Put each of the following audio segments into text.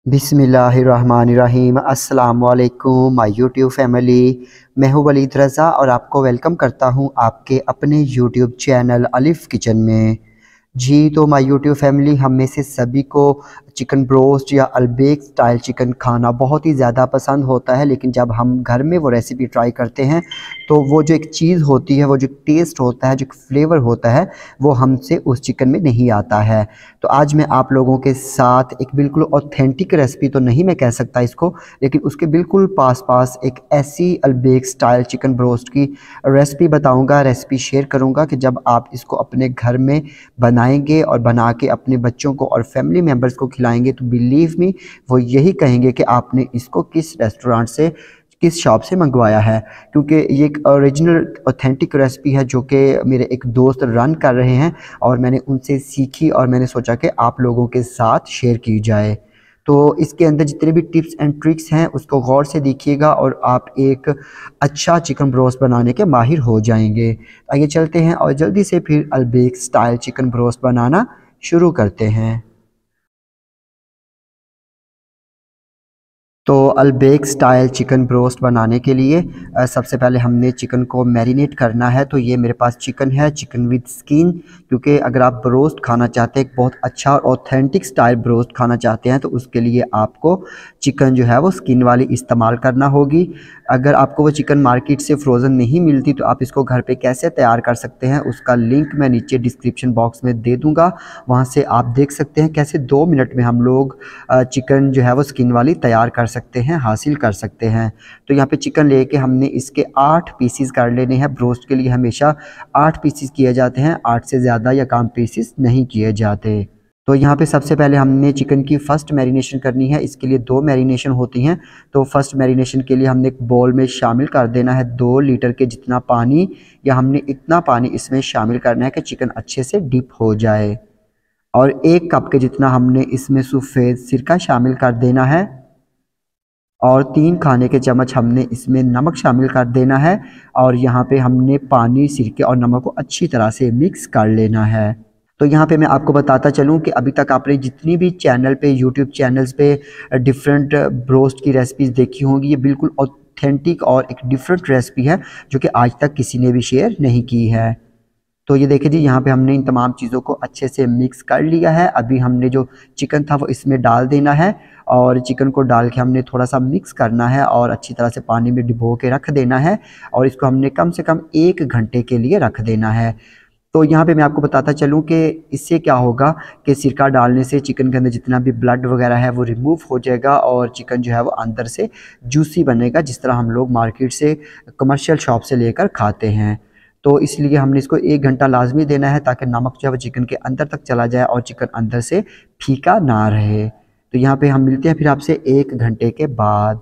बिस्मिल्लाहिर्रहमानिर्रहीम। अस्सलाम वालेकुम माय यूट्यूब फैमिली। मैं हूँ वलीद रज़ा और आपको वेलकम करता हूँ आपके अपने यूट्यूब चैनल अलिफ़ किचन में। जी तो माय यूट्यूब फैमिली, हम में से सभी को चिकन ब्रोस्ट या अल्बेक स्टाइल चिकन खाना बहुत ही ज़्यादा पसंद होता है, लेकिन जब हम घर में वो रेसिपी ट्राई करते हैं तो वो जो एक चीज़ होती है, वो जो टेस्ट होता है, जो फ्लेवर होता है, वो हमसे उस चिकन में नहीं आता है। तो आज मैं आप लोगों के साथ एक बिल्कुल ऑथेंटिक रेसिपी तो नहीं मैं कह सकता इसको, लेकिन उसके बिल्कुल पास एक ऐसी अल्बेक स्टाइल चिकन ब्रोस्ट की रेसिपी बताऊंगा, रेसिपी शेयर करूंगा कि जब आप इसको अपने घर में बनाएंगे और बना के अपने बच्चों को और फैमिली मेम्बर्स को खिलाएंगे तो बिलीव मी, वो यही कहेंगे कि आपने इसको किस रेस्टोरेंट से, किस शॉप से मंगवाया है। क्योंकि ये एक ओरिजिनल ऑथेंटिक रेसिपी है जो कि मेरे एक दोस्त रन कर रहे हैं और मैंने उनसे सीखी और मैंने सोचा कि आप लोगों के साथ शेयर की जाए। तो इसके अंदर जितने भी टिप्स एंड ट्रिक्स हैं उसको गौर से देखिएगा और आप एक अच्छा चिकन ब्रोस्ट बनाने के माहिर हो जाएंगे। आइए चलते हैं और जल्दी से फिर अल्बेक स्टाइल चिकन ब्रोस्ट बनाना शुरू करते हैं। तो अल्बेक स्टाइल चिकन ब्रोस्ट बनाने के लिए सबसे पहले हमने चिकन को मैरिनेट करना है। तो ये मेरे पास चिकन है, चिकन विद स्किन। क्योंकि अगर आप ब्रोस्ट खाना चाहते हैं, एक बहुत अच्छा और ऑथेंटिक स्टाइल ब्रोस्ट खाना चाहते हैं, तो उसके लिए आपको चिकन जो है वो स्किन वाली इस्तेमाल करना होगी। अगर आपको वो चिकन मार्केट से फ्रोज़न नहीं मिलती तो आप इसको घर पे कैसे तैयार कर सकते हैं, उसका लिंक मैं नीचे डिस्क्रिप्शन बॉक्स में दे दूँगा। वहाँ से आप देख सकते हैं कैसे 2 मिनट में हम लोग चिकन जो है वो स्किन वाली तैयार कर सकते हैं, हासिल कर सकते हैं। तो यहाँ पे चिकन लेके हमने इसके 8 पीसीस कर लेने हैं। ब्रोस्ट के लिए हमेशा 8 पीसीस किए जाते हैं, 8 से ज़्यादा या कम पीसीस नहीं किए जाते। तो यहाँ पे सबसे पहले हमने चिकन की फ़र्स्ट मैरिनेशन करनी है। इसके लिए 2 मैरिनेशन होती हैं। तो फ़र्स्ट मैरिनेशन के लिए हमने एक बोल में शामिल कर देना है 2 लीटर के जितना पानी, या हमने इतना पानी इसमें शामिल करना है कि चिकन अच्छे से डिप हो जाए। और 1 कप के जितना हमने इसमें सफ़ेद सिरका शामिल कर देना है और 3 खाने के चम्मच हमने इसमें नमक शामिल कर देना है। और यहाँ पे हमने पानी, सिरके और नमक को अच्छी तरह से मिक्स कर लेना है। तो यहाँ पे मैं आपको बताता चलूँ कि अभी तक आपने जितनी भी चैनल पे, यूट्यूब चैनल्स पे डिफरेंट ब्रोस्ट की रेसिपीज़ देखी होंगी, ये बिल्कुल ऑथेंटिक और एक डिफरेंट रेसिपी है जो कि आज तक किसी ने भी शेयर नहीं की है। तो ये देखिए जी, यहाँ पे हमने इन तमाम चीज़ों को अच्छे से मिक्स कर लिया है। अभी हमने जो चिकन था वो इसमें डाल देना है और चिकन को डाल के हमने थोड़ा सा मिक्स करना है और अच्छी तरह से पानी में डुबो के रख देना है। और इसको हमने कम से कम 1 घंटे के लिए रख देना है। तो यहाँ पे मैं आपको बताता चलूँ कि इससे क्या होगा कि सिरका डालने से चिकन के अंदर जितना भी ब्लड वगैरह है वो रिमूव हो जाएगा और चिकन जो है वो अंदर से जूसी बनेगा, जिस तरह हम लोग मार्केट से, कमर्शियल शॉप से लेकर खाते हैं। तो इसलिए हमने इसको 1 घंटा लाजमी देना है ताकि नमक जो है वो चिकन के अंदर तक चला जाए और चिकन अंदर से फीका ना रहे। तो यहाँ पे हम मिलते हैं फिर आपसे 1 घंटे के बाद।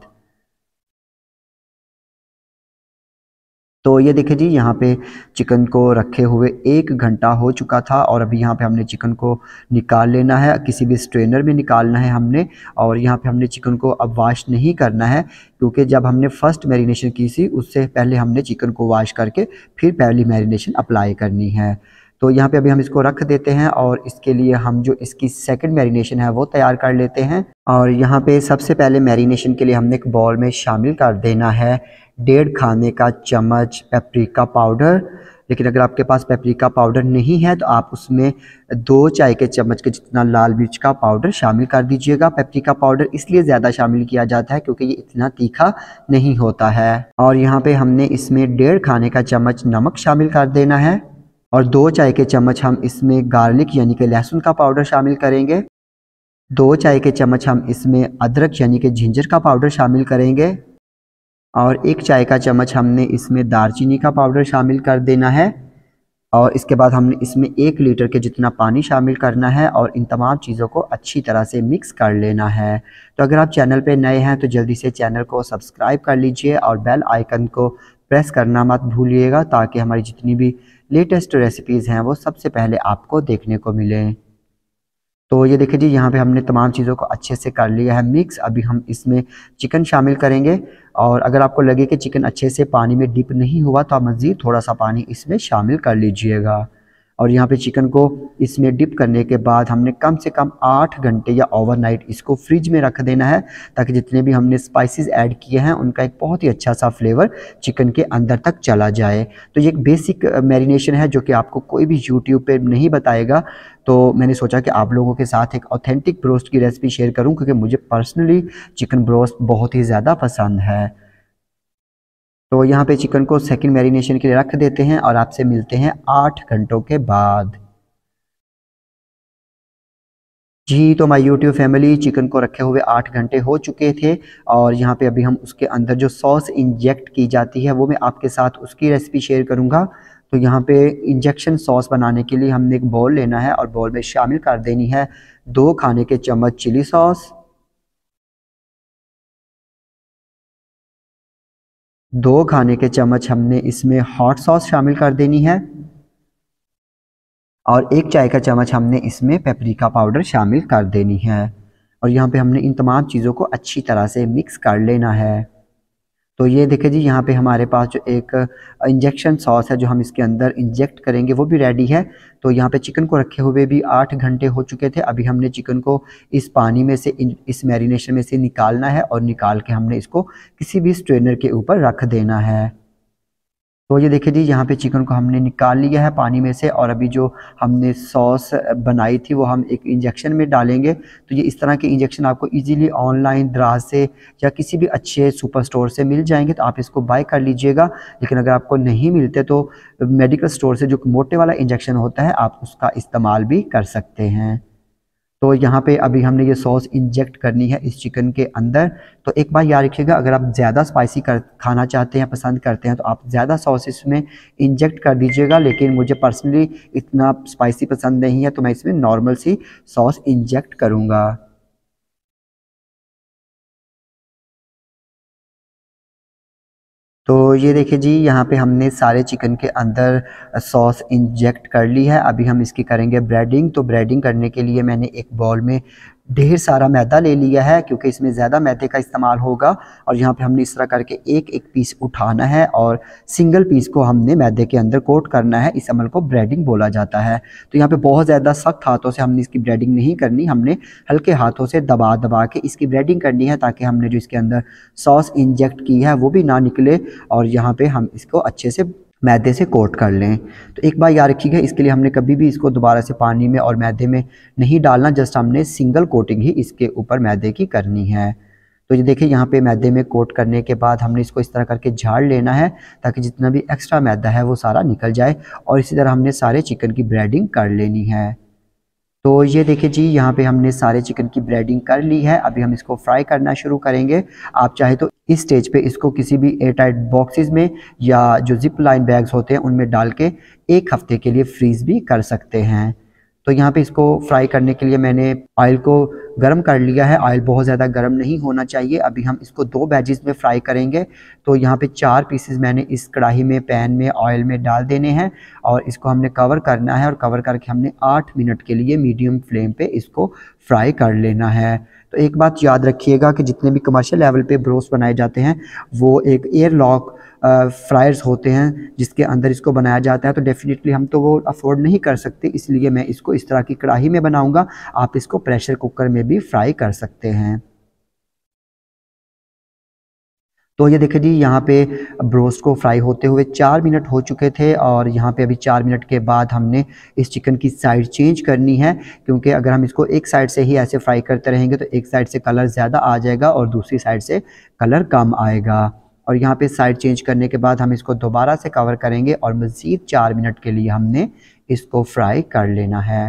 तो ये देखिए जी, यहाँ पे चिकन को रखे हुए 1 घंटा हो चुका था और अभी यहाँ पे हमने चिकन को निकाल लेना है, किसी भी स्ट्रेनर में निकालना है हमने। और यहाँ पे हमने चिकन को अब वॉश नहीं करना है, क्योंकि जब हमने फ़र्स्ट मैरिनेशन की थी उससे पहले हमने चिकन को वॉश करके फिर पहली मैरिनेशन अप्लाई करनी है। तो यहाँ पे अभी हम इसको रख देते हैं और इसके लिए हम जो इसकी सेकंड मैरिनेशन है वो तैयार कर लेते हैं। और यहाँ पे सबसे पहले मैरिनेशन के लिए हमने एक बॉल में शामिल कर देना है 1.5 खाने का चम्मच पेपरिका पाउडर। लेकिन अगर आपके पास पेपरिका पाउडर नहीं है तो आप उसमें 2 चाय के चम्मच के जितना लाल मिर्च का पाउडर शामिल कर दीजिएगा। पेपरिका पाउडर इसलिए ज़्यादा शामिल किया जाता है क्योंकि ये इतना तीखा नहीं होता है। और यहाँ पे हमने इसमें 1.5 खाने का चम्मच नमक शामिल कर देना है और 2 चाय के चम्मच हम इसमें गार्लिक यानी कि लहसुन का पाउडर शामिल करेंगे। 2 चाय के चम्मच हम इसमें अदरक यानी कि जिंजर का पाउडर शामिल करेंगे और 1 चाय का चम्मच हमने इसमें दालचीनी का पाउडर शामिल कर देना है। और इसके बाद हमने इसमें 1 लीटर के जितना पानी शामिल करना है और इन तमाम चीज़ों को अच्छी तरह से मिक्स कर लेना है। तो अगर आप चैनल पे नए हैं तो जल्दी से चैनल को सब्सक्राइब कर लीजिए और बेल आइकन को प्रेस करना मत भूलिएगा, ताकि हमारी जितनी भी लेटेस्ट रेसिपीज़ हैं वो सबसे पहले आपको देखने को मिलें। तो ये देखिए जी, यहाँ पे हमने तमाम चीज़ों को अच्छे से कर लिया है मिक्स। अभी हम इसमें चिकन शामिल करेंगे और अगर आपको लगे कि चिकन अच्छे से पानी में डिप नहीं हुआ तो आप मज़ीद थोड़ा सा पानी इसमें शामिल कर लीजिएगा। और यहाँ पे चिकन को इसमें डिप करने के बाद हमने कम से कम 8 घंटे या ओवरनाइट इसको फ्रिज में रख देना है, ताकि जितने भी हमने स्पाइसेस ऐड किए हैं उनका एक बहुत ही अच्छा सा फ्लेवर चिकन के अंदर तक चला जाए। तो ये एक बेसिक मैरिनेशन है जो कि आपको कोई भी यूट्यूब पे नहीं बताएगा। तो मैंने सोचा कि आप लोगों के साथ एक ऑथेंटिक ब्रोस्ट की रेसिपी शेयर करूं, क्योंकि मुझे पर्सनली चिकन ब्रोस्ट बहुत ही ज़्यादा पसंद है। तो यहाँ पे चिकन को सेकंड मैरिनेशन के लिए रख देते हैं और आपसे मिलते हैं 8 घंटों के बाद। जी, तो माय यूट्यूब फैमिली, चिकन को रखे हुए 8 घंटे हो चुके थे और यहाँ पे अभी हम उसके अंदर जो सॉस इंजेक्ट की जाती है वो मैं आपके साथ उसकी रेसिपी शेयर करूँगा। तो यहाँ पे इंजेक्शन सॉस बनाने के लिए हमने एक बाउल लेना है और बाउल में शामिल कर देनी है 2 खाने के चम्मच चिली सॉस, 2 खाने के चम्मच हमने इसमें हॉट सॉस शामिल कर देनी है और 1 चाय का चम्मच हमने इसमें पेपरिका पाउडर शामिल कर देनी है। और यहाँ पे हमने इन तमाम चीज़ों को अच्छी तरह से मिक्स कर लेना है। तो ये देखिए जी, यहाँ पे हमारे पास जो एक इंजेक्शन सॉस है जो हम इसके अंदर इंजेक्ट करेंगे वो भी रेडी है। तो यहाँ पे चिकन को रखे हुए भी 8 घंटे हो चुके थे। अभी हमने चिकन को इस पानी में से इस मैरिनेशन में से निकालना है और निकाल के हमने इसको किसी भी स्ट्रेनर के ऊपर रख देना है। तो ये देखिए जी, यहाँ पे चिकन को हमने निकाल लिया है पानी में से और अभी जो हमने सॉस बनाई थी वो हम एक इंजेक्शन में डालेंगे। तो ये इस तरह के इंजेक्शन आपको इजीली ऑनलाइन दराज से या किसी भी अच्छे सुपर स्टोर से मिल जाएंगे, तो आप इसको बाय कर लीजिएगा। लेकिन अगर आपको नहीं मिलते तो मेडिकल स्टोर से जो मोटे वाला इंजेक्शन होता है आप उसका इस्तेमाल भी कर सकते हैं। तो यहाँ पे अभी हमने ये सॉस इंजेक्ट करनी है इस चिकन के अंदर। तो एक बार याद रखिएगा, अगर आप ज़्यादा स्पाइसी खाना चाहते हैं, पसंद करते हैं, तो आप ज़्यादा सॉस इसमें इंजेक्ट कर दीजिएगा। लेकिन मुझे पर्सनली इतना स्पाइसी पसंद नहीं है तो मैं इसमें नॉर्मल सी सॉस इंजेक्ट करूँगा। तो ये देखिए जी, यहाँ पे हमने सारे चिकन के अंदर सॉस इंजेक्ट कर ली है। अभी हम इसकी करेंगे ब्रेडिंग। तो ब्रेडिंग करने के लिए मैंने एक बाउल में ढेर सारा मैदा ले लिया है, क्योंकि इसमें ज़्यादा मैदे का इस्तेमाल होगा। और यहाँ पे हमने इस तरह करके एक एक पीस उठाना है और सिंगल पीस को हमने मैदे के अंदर कोट करना है। इस अमल को ब्रेडिंग बोला जाता है। तो यहाँ पे बहुत ज़्यादा सख्त हाथों से हमने इसकी ब्रेडिंग नहीं करनी, हमने हल्के हाथों से दबा दबा के इसकी ब्रेडिंग करनी है, ताकि हमने जो इसके अंदर सॉस इंजेक्ट की है वो भी ना निकले और यहाँ पे हम इसको अच्छे से मैदे से कोट कर लें। तो एक बार याद रखिएगा, इसके लिए हमने कभी भी इसको दोबारा से पानी में और मैदे में नहीं डालना, जस्ट हमने सिंगल कोटिंग ही इसके ऊपर मैदे की करनी है। तो ये देखिए, यहाँ पे मैदे में कोट करने के बाद हमने इसको इस तरह करके झाड़ लेना है, ताकि जितना भी एक्स्ट्रा मैदा है वो सारा निकल जाए। और इसी तरह हमने सारे चिकन की ब्रेडिंग कर लेनी है। तो ये देखिए जी, यहाँ पे हमने सारे चिकन की ब्रेडिंग कर ली है। अभी हम इसको फ्राई करना शुरू करेंगे। आप चाहे तो इस स्टेज पे इसको किसी भी एयर टाइट बॉक्सेस में या जो जिप लाइन बैग्स होते हैं उनमें डाल के 1 हफ्ते के लिए फ्रीज़ भी कर सकते हैं। तो यहाँ पे इसको फ्राई करने के लिए मैंने ऑयल को गर्म कर लिया है। ऑयल बहुत ज़्यादा गर्म नहीं होना चाहिए। अभी हम इसको 2 बैचेस में फ्राई करेंगे। तो यहाँ पे 4 पीसेस मैंने इस कढ़ाई में, पैन में, ऑयल में डाल देने हैं और इसको हमने कवर करना है। और कवर करके हमने 8 मिनट के लिए मीडियम फ्लेम पे इसको फ्राई कर लेना है। तो एक बात याद रखिएगा कि जितने भी कमर्शियल लेवल पे ब्रोस्ट बनाए जाते हैं वो एक एयर लॉक फ्रायर्स होते हैं जिसके अंदर इसको बनाया जाता है। तो डेफिनेटली हम तो वो अफोर्ड नहीं कर सकते, इसलिए मैं इसको इस तरह की कढ़ाई में बनाऊंगा। आप इसको प्रेशर कुकर में भी फ्राई कर सकते हैं। तो ये देखिए जी, यहाँ पे ब्रोस्ट को फ्राई होते हुए 4 मिनट हो चुके थे और यहाँ पे अभी 4 मिनट के बाद हमने इस चिकन की साइड चेंज करनी है, क्योंकि अगर हम इसको एक साइड से ही ऐसे फ्राई करते रहेंगे तो एक साइड से कलर ज़्यादा आ जाएगा और दूसरी साइड से कलर कम आएगा। और यहाँ पे साइड चेंज करने के बाद हम इसको दोबारा से कवर करेंगे और मज़ीद 4 मिनट के लिए हमने इसको फ्राई कर लेना है।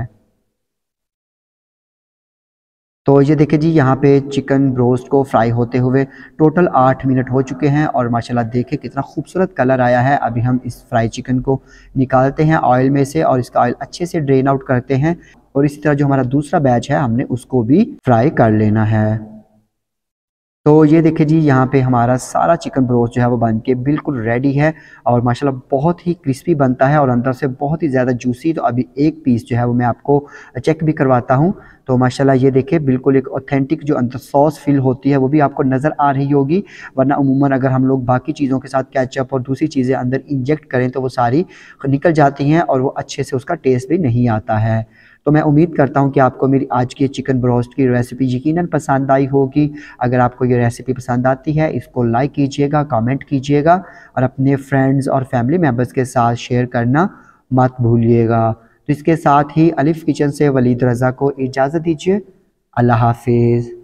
तो ये देखिए जी, यहाँ पे चिकन ब्रोस्ट को फ्राई होते हुए टोटल 8 मिनट हो चुके हैं और माशाल्लाह देखिए कितना खूबसूरत कलर आया है। अभी हम इस फ्राई चिकन को निकालते हैं ऑयल में से और इसका ऑयल अच्छे से ड्रेन आउट करते हैं। और इसी तरह जो हमारा दूसरा बैच है हमने उसको भी फ्राई कर लेना है। तो ये देखिए जी, यहाँ पे हमारा सारा चिकन ब्रोस्ट जो है वो बन के बिल्कुल रेडी है और माशाल्लाह बहुत ही क्रिस्पी बनता है और अंदर से बहुत ही ज़्यादा जूसी। तो अभी एक पीस जो है वो मैं आपको चेक भी करवाता हूँ। तो माशाल्लाह ये देखिए बिल्कुल एक ऑथेंटिक जो अंदर सॉस फिल होती है वो भी आपको नज़र आ रही होगी, वरना अमूमन अगर हम लोग बाकी चीज़ों के साथ केचप और दूसरी चीज़ें अंदर इंजेक्ट करें तो वो सारी निकल जाती हैं और वो अच्छे से उसका टेस्ट भी नहीं आता है। तो मैं उम्मीद करता हूँ कि आपको मेरी आज की चिकन ब्रोस्ट की रेसिपी यकीनन पसंद आई होगी। अगर आपको ये रेसिपी पसंद आती है इसको लाइक कीजिएगा, कमेंट कीजिएगा और अपने फ्रेंड्स और फैमिली मेम्बर्स के साथ शेयर करना मत भूलिएगा। तो इसके साथ ही अलिफ किचन से वलीद रज़ा को इजाज़त दीजिए। अल्लाह हाफिज़।